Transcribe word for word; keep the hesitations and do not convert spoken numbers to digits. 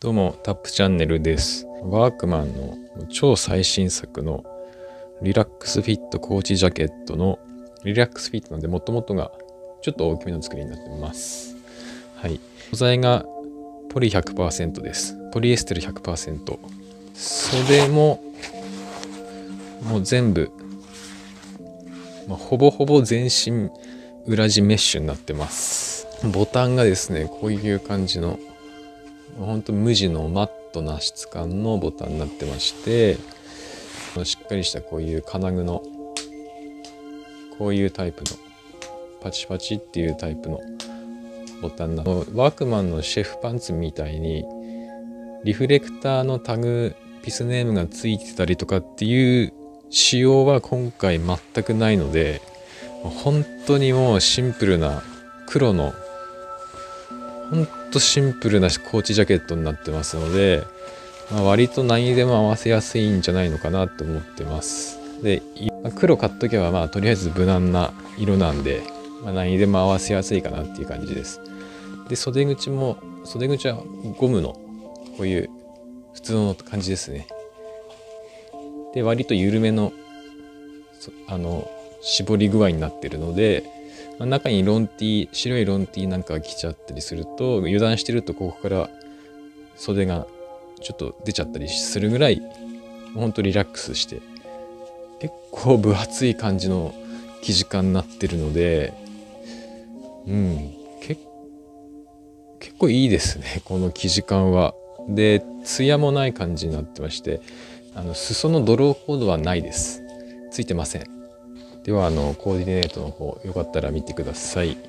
どうも、タップチャンネルです。ワークマンの超最新作のリラックスフィットコーチジャケットのリラックスフィットなんで、もともとがちょっと大きめの作りになってます。はい。素材がポリ ひゃくパーセント です。ポリエステル ひゃくパーセント。袖ももう全部、まあ、ほぼほぼ全身裏地メッシュになってます。ボタンがですね、こういう感じの本当無地のマットな質感のボタンになってまして、しっかりしたこういう金具のこういうタイプのパチパチっていうタイプのボタンなの。ワークマンのシェフパンツみたいにリフレクターのタグピスネームがついてたりとかっていう仕様は今回全くないので、本当にもうシンプルな黒のほんとシンプルなコーチジャケットになってますので、まあ、割と何にでも合わせやすいんじゃないのかなと思ってます。で、黒買っとけばまあとりあえず無難な色なんで、まあ、何にでも合わせやすいかなっていう感じです。で、袖口も袖口はゴムのこういう普通の感じですね。で、割と緩めのあの絞り具合になってるので、まあ、中にロンティー白いロンティーなんかが着ちゃったりすると、油断してるとここから袖がちょっと出ちゃったりするぐらいほんとリラックスして結構分厚い感じの生地感になってるので、うんけ結構いいですね、この生地感は。で、ツヤもない感じになってまして、あの裾のドローコードはないです。ついてません。ではあのコーディネートの方よかったら見てください。